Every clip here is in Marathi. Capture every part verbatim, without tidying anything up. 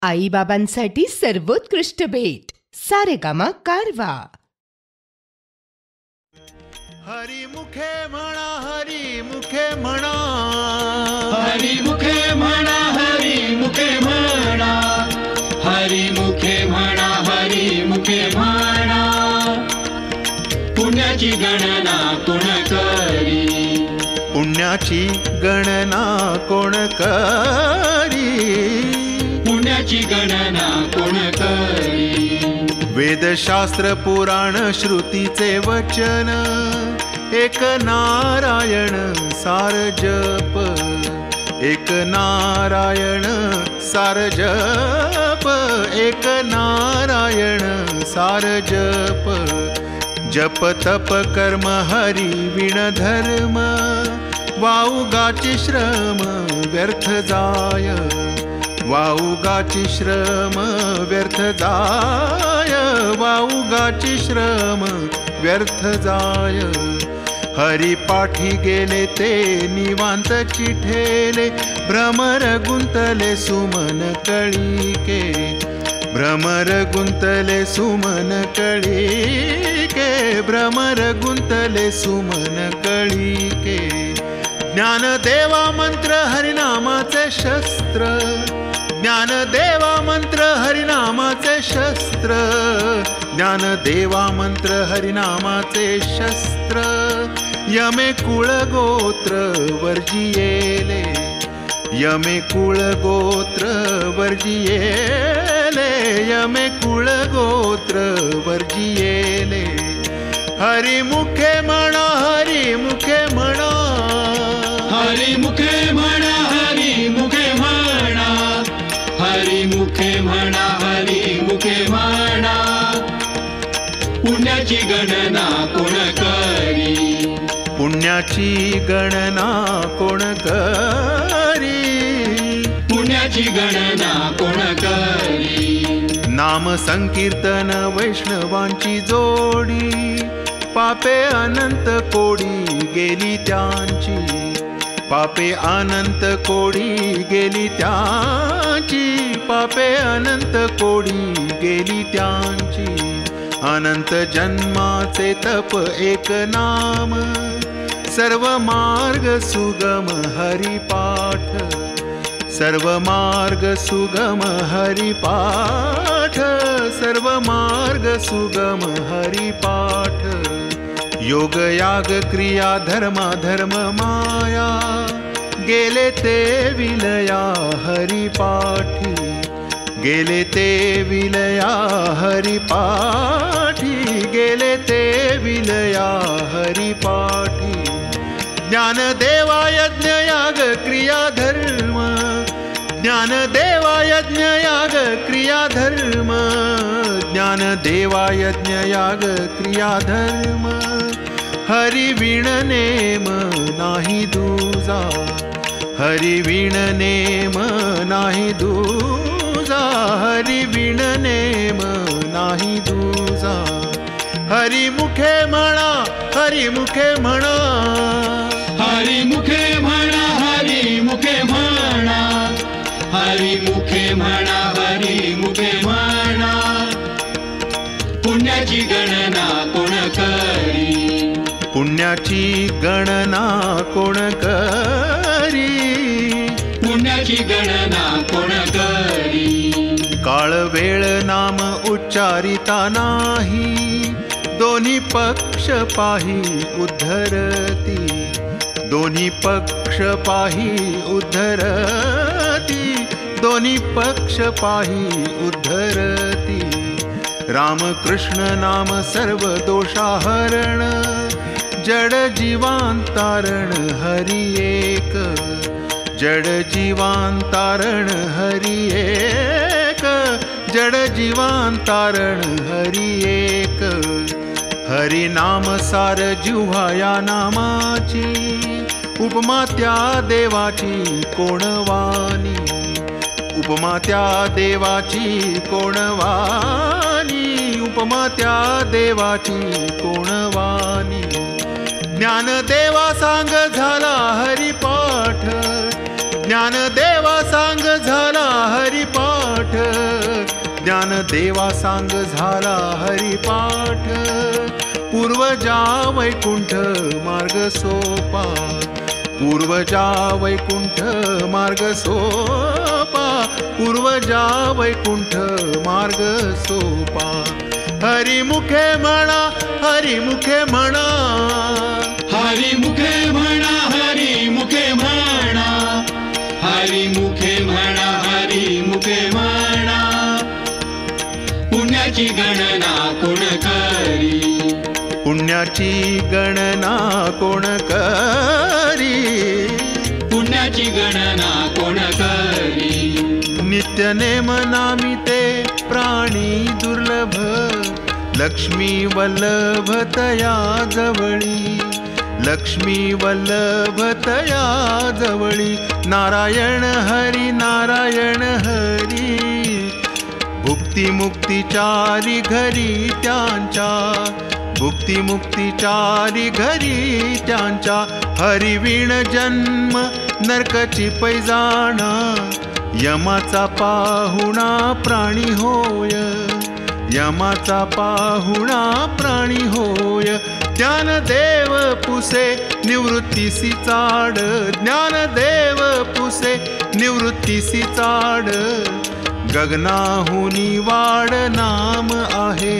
आई बाबांसाठी सर्वोत्कृष्ट भेट सारेगामा कारवा. हरी मुखे म्हणा हरी मुखे म्हणा हरी मुखे म्हणा हरी मुखे म्हणा हरी मुखे म्हणा हरी मुखे म्हणा. पुण्याची गणना कोण करी पुण्याची गणना कोण करी पुण्याची गणना कोण करी. वेदशास्त्र पुराण श्रुतीचे वचन एक नारायण सार जप एक नारायण सार जप एक नारायण सार जप. जप तप कर्म हरी विण धर्म वाऊगाची श्रम व्यर्थ जाय वाऊगाची श्रम व्यर्थ जाय वाऊगाची श्रम व्यर्थ जाय. हरी पाठी गेले ते निवांत चिठेले भ्रमर गुंतले सुमन कळीके भ्रमर गुंतले सुमन कळीके भ्रमर गुंतले सुमन कळीके. ज्ञानदेवा मंत्र हरिनामाचे शस्त्र ज्ञानदेवा मंत्र हरिनामाचे शस्त्र ज्ञानदेवा मंत्र हरिनामाचे शस्त्र. यमे कुळ गोत्र वर्जियेले यमे कुळ गोत्र वर्जियेले यमे कुळ गोत्र वर्जियेले. हरी मुखे म्हणा हरी मुखे म्हणा हरी मुखे म्हणा हरी मुखे म्हणा हरी मुखे म्हणा हरी मुखे म्हणा. पुण्याची गणना कोण करी पुण्याची गणना कोण करी पुण्याची गणना कोण करी. नाम संकीर्तन वैष्णवांची जोडी पापे अनंत कोडी गेली त्यांची पापे अनंत कोडी गेली त्यांची पापे अनंत कोडी गेली त्यांची. अनंत जन्माचे तप एक नाम सर्व मार्ग सुगम हरिपाठ सर्व मार्ग सुगम हरिपाठ सर्व मार्ग सुगम हरिपाठ. योग याग क्रिया धर्मा धर्म माया गेले ते विलया हरिपाठी गेले ते विलया हरिपाठी गेले ते विलया हरिपाठी. ज्ञानदेवा यज्ञ याग क्रिया धर्म ज्ञानदेवा यज्ञ याग क्रिया धर्म ज्ञानदेवा यज्ञ याग क्रिया धर्म. हरि विण नेम नाही दूजा हरि विण नेम नाही दूजा हरि विण नेम नाही दूजा. हरि मुखे म्हणा हरि मुखे म्हणा हरी मुखे म्हणा हरी मुखे म्हणा हरी मुखे म्हणा हरी मुखे म्हणा. पुण्याची गणना कोण करी पुण्याची गणना कोण करी पुण्याची गणना कोण करी. काळ वेळ नाम उच्चारिता नाही दोन्ही पक्ष पाही उद्धरती दोन्ही पक्ष पाही उद्धरती दोन्ही पक्ष पाही उद्धरती. रामकृष्ण नाम सर्व दोषाहरण जड जीवांतारण हरि एक जड जीवांतारण हरि एक जड जीवांतारण हरि एक. हरि नाम सार जिव्हा या नामाची उपमा त्या देवाची कोणवानी उपमा त्या देवाची कोणवानी उपमा त्या देवाची कोणवानी. ज्ञानदेवा सांग झाला हरिपाठ ज्ञानदेवा सांग झाला हरिपाठ, ज्ञानदेवा सांग झाला हरिपाठ. पूर्वजा वैकुंठ मार्ग सोपा, पूर्वजा वैकुंठ मार्ग सोपा, पूर्वजा वैकुंठ मार्ग सोपा. हरिमुखे म्हणा, हरिमुखे म्हणा, हरिमुखे म्हणा, हरिमुखे म्हणा, हरिमुखे म्हणा, हरिमुखे म्हणा. पुण्याची गणना कोण करी, पुण्याची गणना कोण करी, पुण्याची गणना कोण करी. नित्य नेम नामिते प्राणी दुर्लभ, लक्ष्मी वल्लभ तया जवळी, लक्ष्मी वल्लभ तया जवळी. नारायण हरी, नारायण हरी, भुक्ती मुक्ती चारी घरी त्यांच्या, भुक्ती मुक्ती चारी घरी त्यांच्या. हरिवीण जन्म नरकची पैजाणा, यमाचा पाहुणा प्राणी होय, यमाचा पाहुणा प्राणी होय. ज्ञानदेव पुसे निवृत्तीसी चाड, ज्ञानदेव पुसे निवृत्तीसी चाड. गगनाहुनी वाड नाम आहे,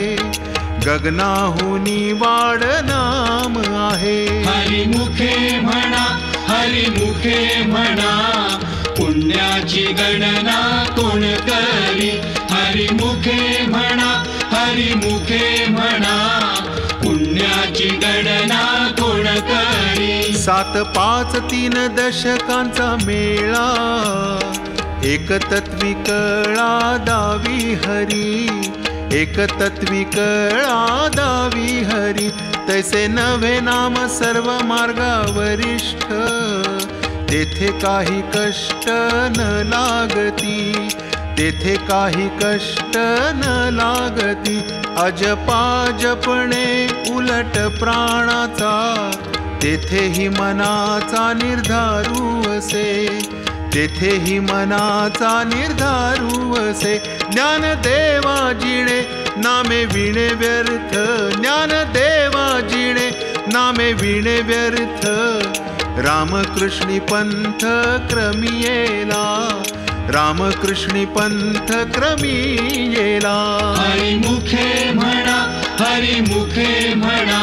गगनाहुनी वाड नाम आहे. हरिमुखे म्हणा, हरिमुखे म्हणा, पुण्याची गणना कोण करी. हरिमुखे म्हणा, हरिमुखे म्हणा, पुण्याची गणना कोण करी. सात पाच तीन दशकांचा मेळा, एक तत्वी कळा दावी हरी, एक तत्वी कळा दावी हरी. तैसे नव्हे नाम सर्व मार्गा वरिष्ठ, तेथे काही कष्ट न लागती, तेथे काही कष्ट न लागती. अजपा जपणे उलट प्राणाचा, तेथेही मनाचा निर्धारू असे, तेथेही मनाचा निर्धारू असे. ज्ञानदेवा जिणे नामे विणे व्यर्थ, ज्ञानदेवा जिणे नामे विणे व्यर्थ. रामकृष्णी पंथ क्रमी येला, रामकृष्णी पंथ क्रमी येला. हरिमुखे म्हणा, हरिमुखे म्हणा,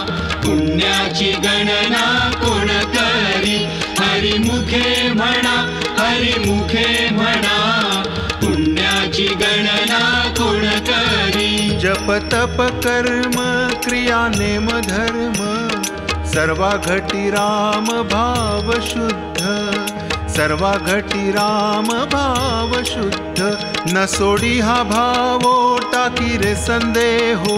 पुण्याची गणना कोण करी. हरिमुखे म्हणा, हरिमुखे म्हणा, पुण्याची गणना कोण करी. जप तप कर्म क्रिया नेम धर्म, सर्वा घटी राम भाव शुद्ध, सर्वा घटी राम भाव शुद्ध. न सोडी हा भावो टाकी रे संदेहो,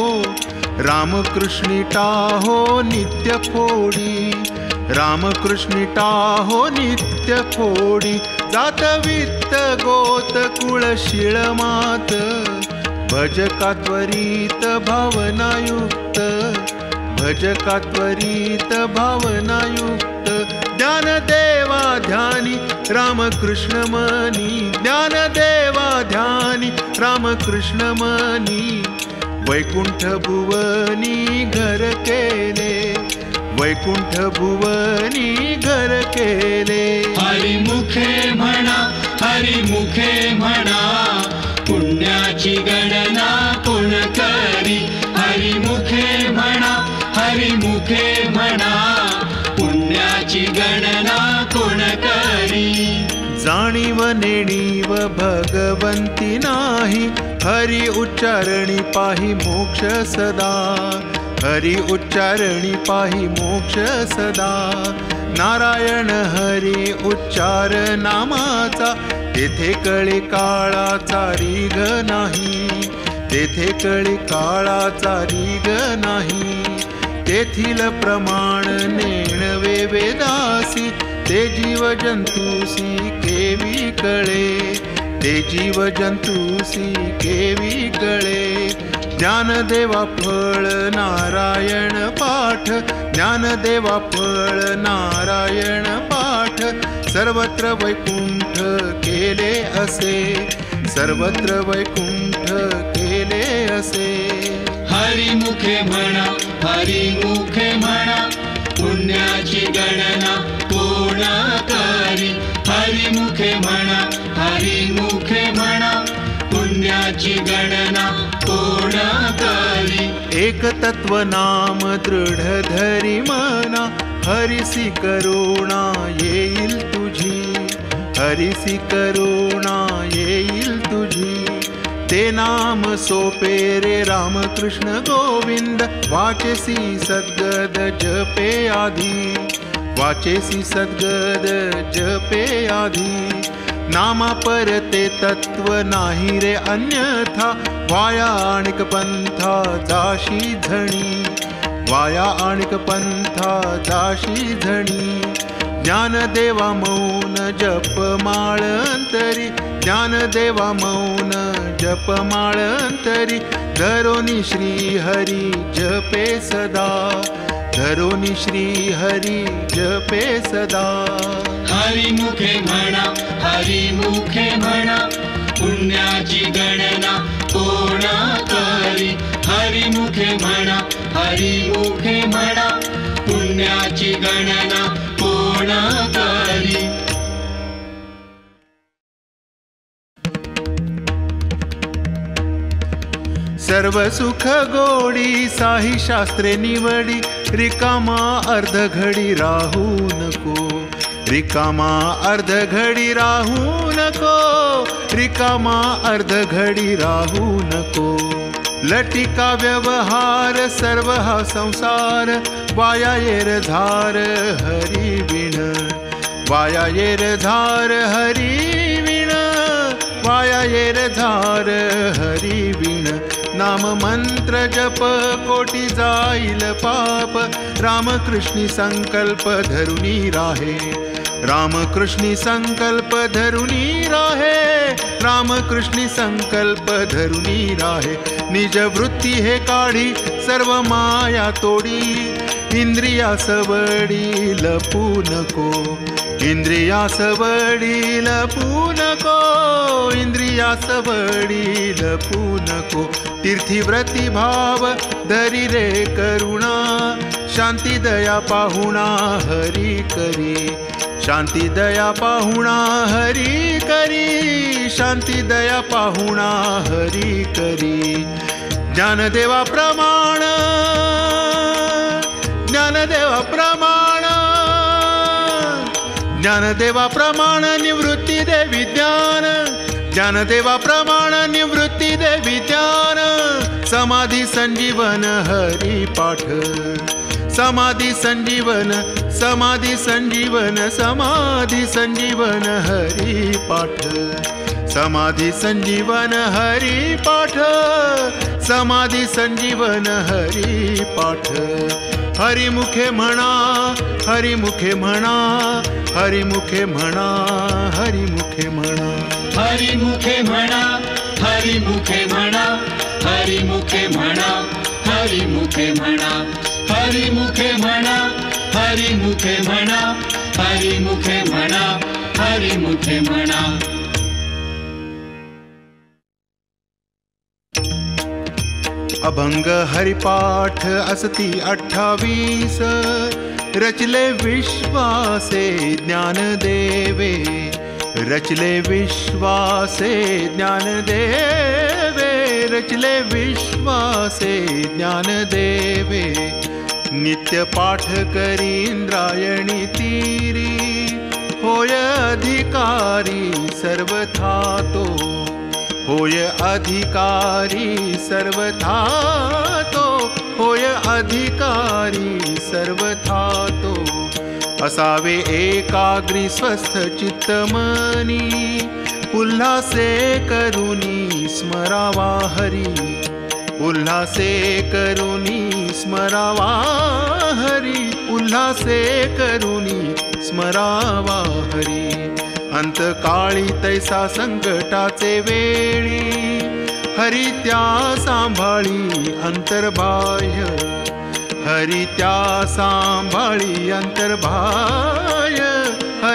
रामकृष्णी टाहो नित्य फोडी, रामकृष्णी टाहो नित्य फोडी. जात वित्त गोत कुळ शिळ मात, भजका त्वरित भावनायुक्त, भजका त्वरित भावनायुक्त. ज्ञानदेवा ध्यानी रामकृष्ण मनी, ज्ञानदेवा ध्यानी रामकृष्ण मनी. वैकुंठ भुवनी घर केले, वैकुंठ भुवनी घर केले. हरिमुखे म्हणा, हरिमुखे म्हणा, पुण्याची गणना कोण करी. हरिमुखे म्हणा, हरिमुखे म्हणा, पुण्याची गणना कोण करी. जाणीव नेणीव भगवंती नाही, हरी उच्चारणी पाही मोक्ष सदा, हरी उच्चारणी पाही मोक्ष सदा. नारायण हरी उच्चार नामाचा, तेथे कळी काळाचा रीग नाही, तेथे कळी काळाचा रीग नाही. तेथील प्रमाण नेणवे वेदासी, ते जीव जंतुसी केवी कळे, ते जीव जंतुसी केवी कळे. ज्ञानदेवा फळ नारायण पाठ, ज्ञानदेवा फळ नारायण पाठ. सर्वत्र वैकुंठ केले असे, सर्वत्र वैकुंठ केले असे. हरिमुखे म्हणा, हरिमुखे म्हणा, पुण्याची गणना कोण करी. हरिमुखे म्हणा, हरिमुखे म्हणा, पुण्याची गणना कोण करी. एक तत्व नाम दृढ धरी मना, हरिसी करुणा येईल तुझी, हरिसी करुणा येईल तुझी. ते नाम सोपे रे रामकृष्ण गोविंद, वाचेसी सद्गद जपे आधी, वाचेसी सद्गद जपे आधी. नामा परते तत्व नाही रे अन्यथा, वाया आणिक पंथा जाशी झणी, वाया आणिक पंथा जाशी झणी. ज्ञानदेवा मौन जप माळ अंतरी, ज्ञानदेवा मौन जप माळ अंतरी. धरोनी श्री हरी जपे सदा, धरोनी श्री हरी जपे सदा. हरिमुखे म्हणा, हरिमुखे म्हणा, पुण्याची गणना कोण करी. हरिमुखे म्हणा, हरिमुखे म्हणा, पुण्याची गणना कोण करी. सर्व सुख गोडी साही शास्त्रे निवडी, रिकामा अर्ध घडी राहू नको, रिकामा अर्ध घडी राहू नको, रिकामा अर्ध घडी राहू नको. लटिका व्यवहार सर्व हा संसार, वाया येर झार हरी विण, वाया येर झार हरी विण, वाया येर झार हरी विण. नाम मंत्र जप कोटी जाईल पाप, रामकृष्णी संकल्प धरुनी राहे, रामकृष्णी संकल्प धरुनी राहे, रामकृष्णी संकल्प धरुनी राहे. निज वृत्ती हे काढी सर्व माया तोडी, इंद्रिया सवडी लपू नको, इंद्रिया सवडी लपू नको, इंद्रिया सवडी लपू नको. तीर्थी व्रती भाव धरी रे करुणा, शांती दया पाहुणा हरी करी, शांती दया पाहुणा हरी करी, शांती दया पाहुणा हरी करी. ज्ञानदेवा प्रमाण, ज्ञानदेवा प्रमाण, ज्ञानदेवा प्रमाण निवृत्ती दे विज्ञान, ज्ञानदेवा प्रमाण निवृत्ती दे विज्ञान. समाधी संजीवन हरी पाठ, समाधी संजीवन, समाधी संजीवन, समाधी संजीवन हरी पाठ, समाधी संजीवन हरी पाठ, समाधी संजीवन हरी पाठ. हरिमुखे म्हणा, हरिमुखे म्हणा, हरिमुखे म्हणा, हरिमुखे म्हणा. हरिमुखे म्हणा, हरिमुखे म्हणा, हरिमुखे म्हणा, हरिमुखे म्हणा, हरिमुखे म्हणा, हरिमुखे म्हणा, हरिमुखे म्हणा, हरिमुखे म्हणा. अभंग हरिपाठ असती अठ्ठावीस, रचले विश्वासे ज्ञान देवे, रचले विश्वासे ज्ञान देवे, रचले विश्वासे ज्ञान देवे. नित्य पाठ करी इंद्रायणी तीरी, होय अधिकारी सर्वथा तो, होय अधिकारी सर्वथा तो, होय अधिकारी सर्वथा तो. असावे एकाग्री स्वस्थ चित्तमनी, उल्हासे करुनी स्मरावा हरी, उल्हासे करुनी स्मरावा हरी, उल्हासे करुनी स्मरावा हरी. अंतकाळी तैसा संकटाचे वेळी, हरी त्या सांभाळी अंतर्बाह्य, हरी त्या सांभाळी अंतर्बाह्य,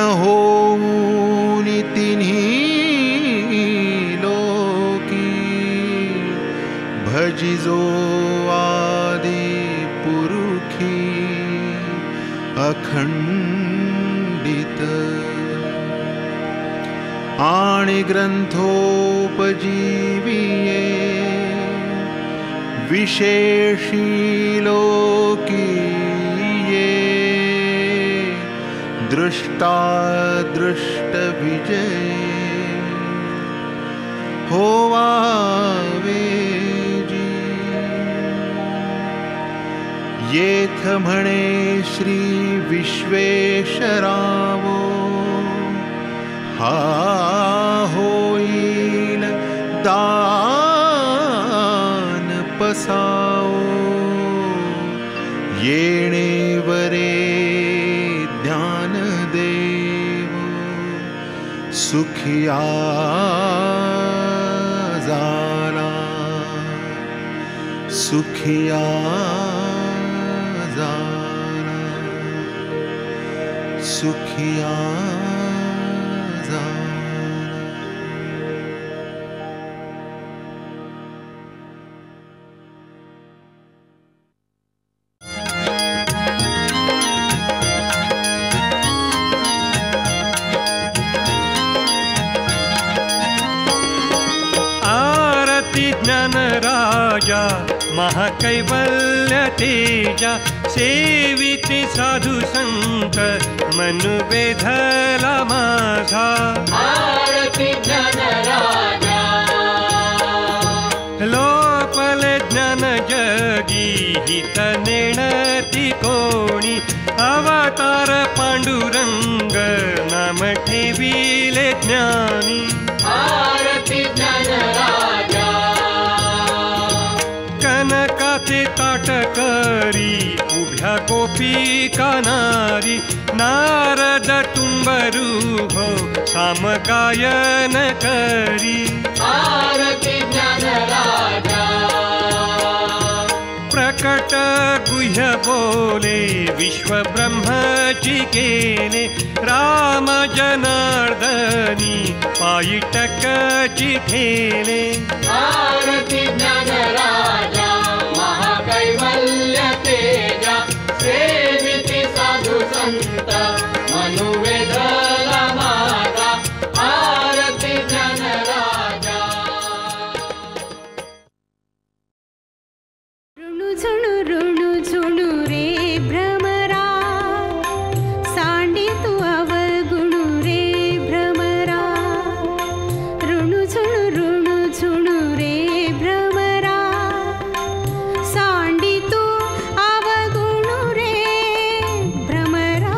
होऊनी तिन्ही लोकी भजिजो आदि पुरुखी अखंडित आणि ग्रंथोपजीविये विशेषी लोकी दृष्टा दृष्ट विजय होवावे जी येथ म्हणे श्री विश्वेश्वरावो हा होईल दान पसाओ येणे वरे सुखिया जाला सुखिया जाला सुखिया जाला। राजा महाकैवल्य तेजा सेविते साधु संत मनु वेधला माझा आरती ज्ञान राजा लोपले ज्ञान जगी हित नेणती कोणी अवतार पांडुरंग नाम ठेविले ज्ञानी आरती ज्ञान राजा कनकाचे ताट करी उभ्या गोपिका नारी नारद तुंबरू हो सामगायन करी आरती ज्ञान राजा प्रकट गुह्य बोले विश्व ब्रह्मची केले राम जनार्दनी पायी टकची ठेले आरती ज्ञान राजा महाकैवल्य तेजा सेविती साधु संत मनुवेधला माझा आरती ज्ञान राजा। ऋणु झुणु ऋणु झुणु रे भ्रमरा सांडी तू अवगुणु रे भ्रमरा ऋणु झुणु ऋणु झुणु रे भ्रमरा सांडी तू अवगुणु रे भ्रमरा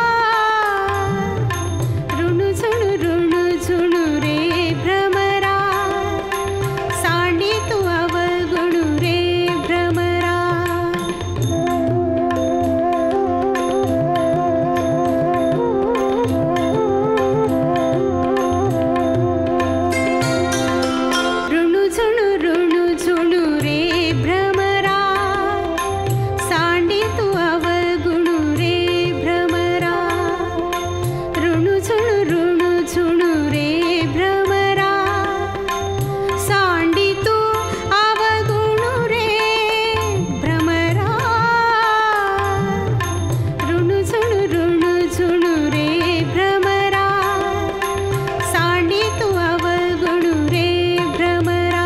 ऋणु झुणु ऋणु झुणु रे भ्रमरा सांडी तू अवगुणु रे भ्रमरा ऋणु झुणु ऋणु झुणु रे भ्रमरा सांडी तू अवगुणु रे भ्रमरा ऋणु झुणु ऋणु झुणु रे भ्रमरा सांडी तू अवगुणु रे भ्रमरा ऋणु झुणु ऋणु झुणु रे भ्रमरा सांडी तू अवगुणु रे भ्रमरा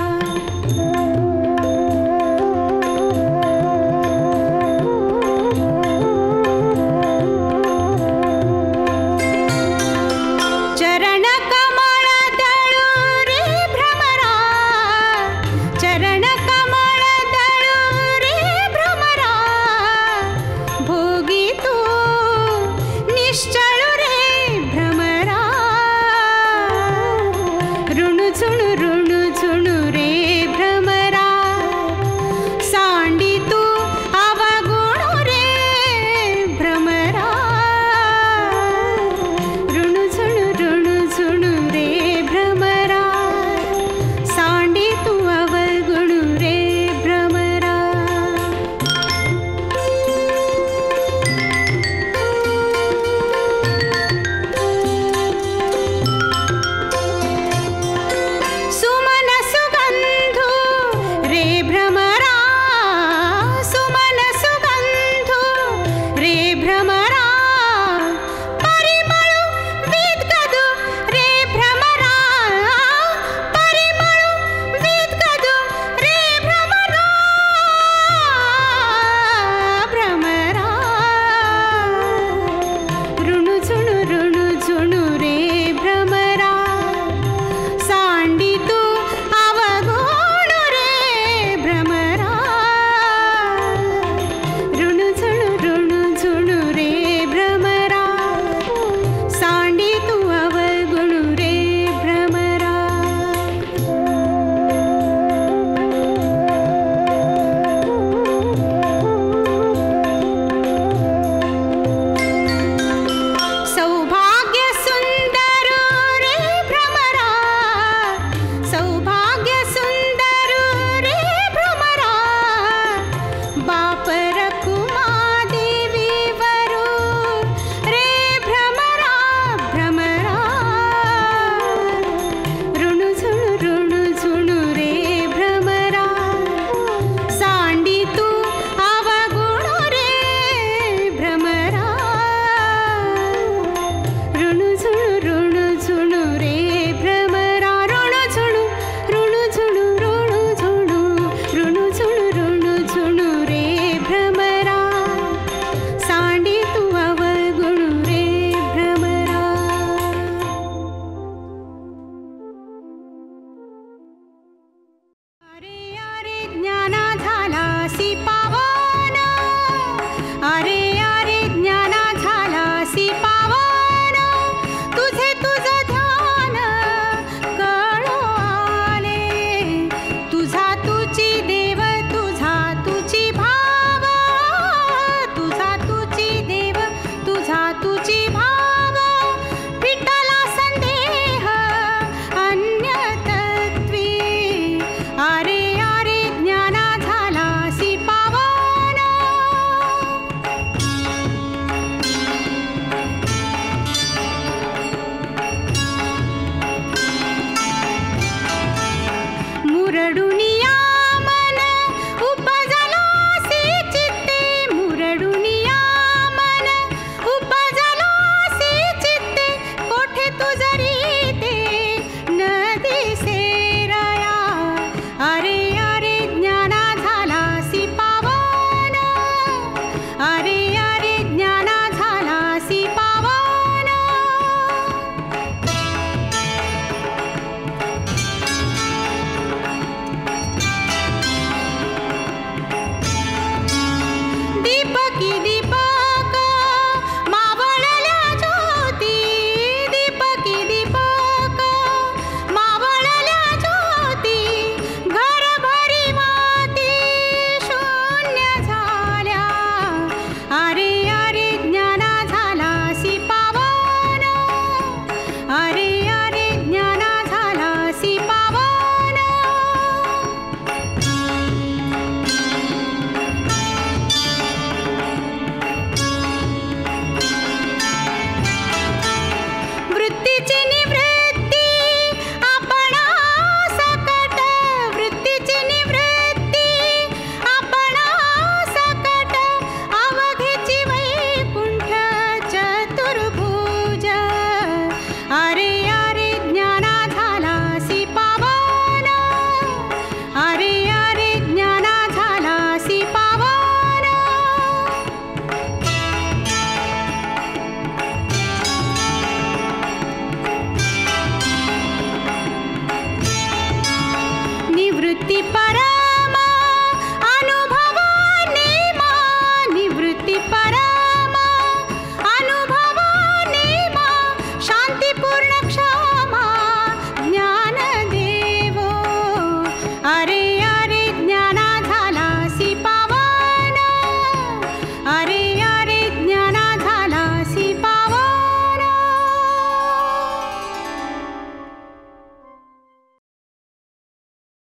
चरण कमळ दळू रे भ्रमरा चरण कमळ दळू रे भ्रमरा भोगी तू निश्चळू रे भ्रमरा ऋणु झुणु ऋणु झुणु